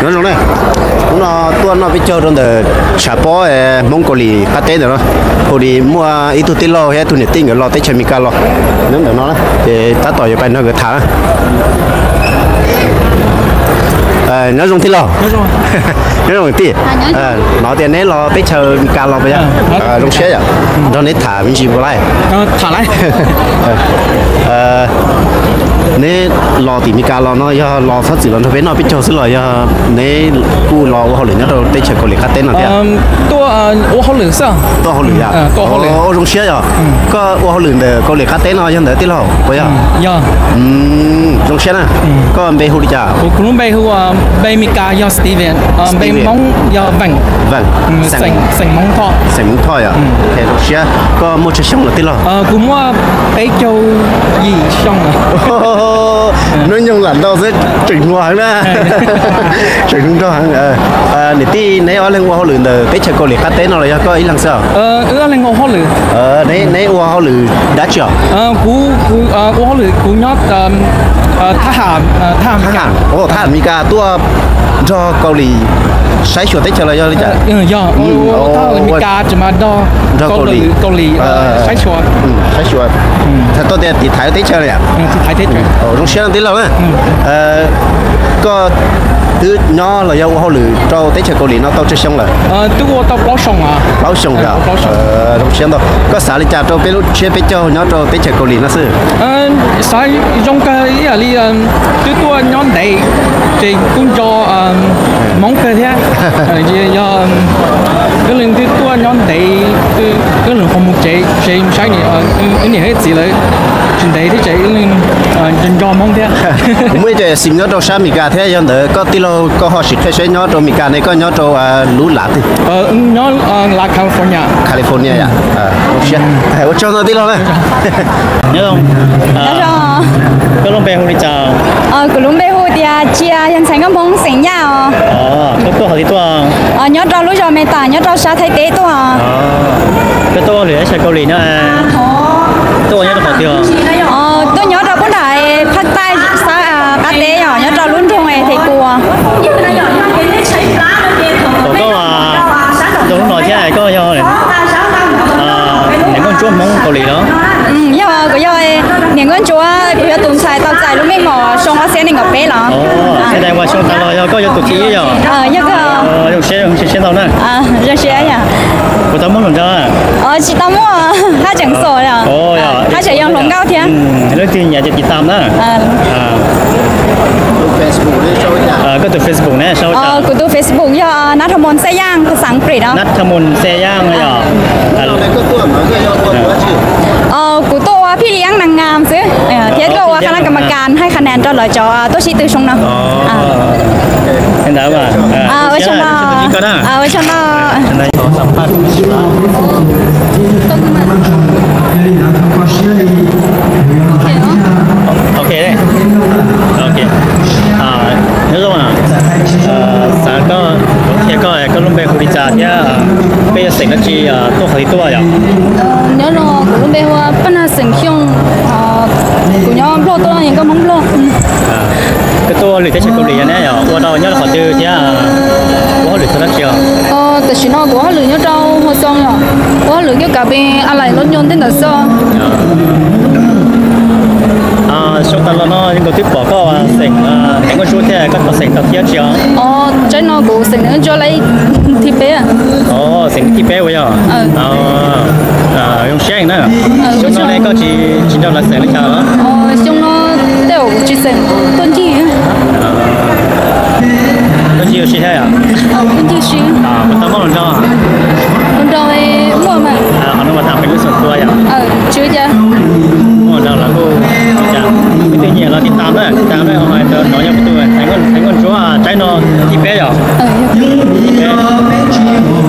nó rồi này nó tuần nó bị chơi trong đời chả bó mông cổ lì cắt tết rồi đó hồi đi mua ít tu tít lo hay tu nhiệt tinh rồi lo tết chơi mika lo nếu được nó thì ta tỏi cho bạn nó cái thả nó dùng tít lo nó dùng tít nó tiền đấy lo tết chơi mika lo bây giờ dùng xe à nó nết thả mình chỉ vô lại thả lại nè lò thì mika lò nó do lò phát triển nó biết nó biết cho xí lò do nè cu lò họ lửa nhớ đâu tây chơi có lửa cắt tên nào thế tôi họ lửa sao tôi họ lửa à tôi họ lửa ở trong xe rồi có họ lửa để có lửa cắt tên nào cho để tí lò bây giờ trong xe nè có bê hu đi chả cũng bê hu bê mika do Steven bê móng do vàng sành móng thọ à thế trong xe có một chiếc xong là tí lò cũng bê châu gì xong rồi nó nhung lần đâu sẽ chỉnh hoàng đó chỉnh cho hàng để tí nãy ở lên hoa lửa từ tết chơi cô liệt cắt tết nó là có ý làm sao ở lên hoa lửa nãy hoa lửa đã chưa cú hoa lửa cú nhót tha hàm mika tua cho câu lì sai chuột tết chơi là do lý trả mika chỉ mà do câu lì sai chuột thật tôi thì thái tết chơi này à thái tết trong xe tí lâu á có thứ nó là do họ lựa cho tết chơi câu lì nó tao chơi xong rồi tôi có tao báo xong à báo xong rồi trong xe đó có xả lý trả cho bé lúc chơi bé cho nó cho tết chơi câu lì nó sư sai trong cái là đi tôi nhóm đấy thì cũng cho mong cái thế do cái lần tôi nhóm đấy cái lần không một chế sai cái này hết gìเลยchuyện đấy thì chạy lên chân cho mong thế cũng mới chơi xin nó cho sao mika thế cho đỡ có tí lâu có họ xịt phải nó cho mika này có nó cho lú lạt thì nó là California à ở cho nó tí lâu này nhớ không có lông bè hù đi chào có lông bè hù thì chia nhân sản công bông sinh nhau tôi hỏi thì tôi nhớ trâu lúa rồi mẹ ta nhớ trâu sa thay tế tôi cái tôi lửa sẽ câu lì nữa tôi nhớ được hỏi chưa tôi nhớ trâu cũng đại phát tay sa cá tế nhỏ nhớ trâu luôn trong này thì cua có tôi cũng nói thế này có do này những con chúa mong câu lì đó nhưng mà có do những con chúa bây tuần xài tao xài lúc mình ngồi xong nó sẽ nên ngọc bé lắm cái này qua xong tao rồi có do tụt khí rồi nhớ cái dùng xe tao nữa dùng xe nhá của tao muốn làm sao chỉ tao mua hai chẳng sổ rồi hai chỉ dùng lồng cao thế lúc tiên nhà chỉ tam đó có từ Facebook này sao của tôi Facebook do nát hormone xe giang của sáng bể đó nát hormone xe giang rồi của tôiพี่เลี้ยงนางงามซื้อเทียบกับคณะกรรมการให้คะแนนตัวเลยจอตัวชี้ตัวชงนะเห็นแล้วป่ะไว้ชนะไว้ชนะสัมภาษณ์โอเคโอเคnhớ không à sáng có lúc bé hụi trả nhá bây giờ sinh nó chỉ tôi hỏi tôi à nhớ nó của lúc bé hoa bên là sinh khiong của nhau lo tôi những cái món lo cái tôi lười cái chuyện câu lười này nhở qua đâu nhớ là họ chơi chứ qua lười tôi đã chưa từ khi nó của họ lười nhớ đâu họ xong rồi của họ lười cái cả bên anh lại nó nhon đến là sao chúng ta nó những cái tiếp bỏ có sinh những con chú thế có sinh tập thiết chưa trái nó của sinh nó cho lấy thịt bé sinh thịt bé vậy dùng xe nữa chúng nó này có chỉ đâu là sinh được sao chúng nó đều chỉ sinh tuần chi tuần chi gì thế à tuần chi gì tao mong làm cho con rồi mua mà họ nó mà làm cái sốตัวvậy chưa chưa mua đâu là cô chả cái gì là tiết tam đấy họ nói nhau với tôi thành con chúa trái nó thịt bé rồi thịt bé